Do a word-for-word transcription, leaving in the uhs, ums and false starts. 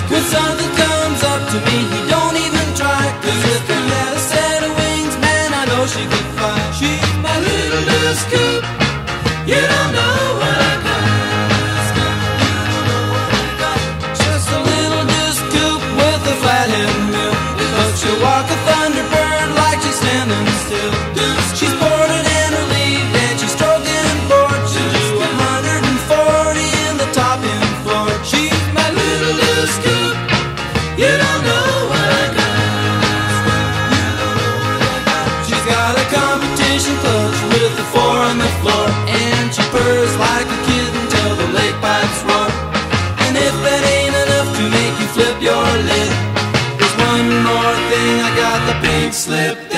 When something comes up to me, he don't even try. Cause if he had a set of wings, man, I know she could fly. She's my little loose coop. You don't know what I got. Just a little loose coop with a flathead mill. But she'll walk a thunderbird like she's standing still. She's boarded and relieved and she's stroking board. She'll do a hundred and forty in the top end floor. She's my little loose coop. You don't know what I got. She's got a competition clutch with the four on the floor. And she purrs like a kitten till the lake pipes roar. And if that ain't enough to make you flip your lid, there's one more thing, I got the pink slip.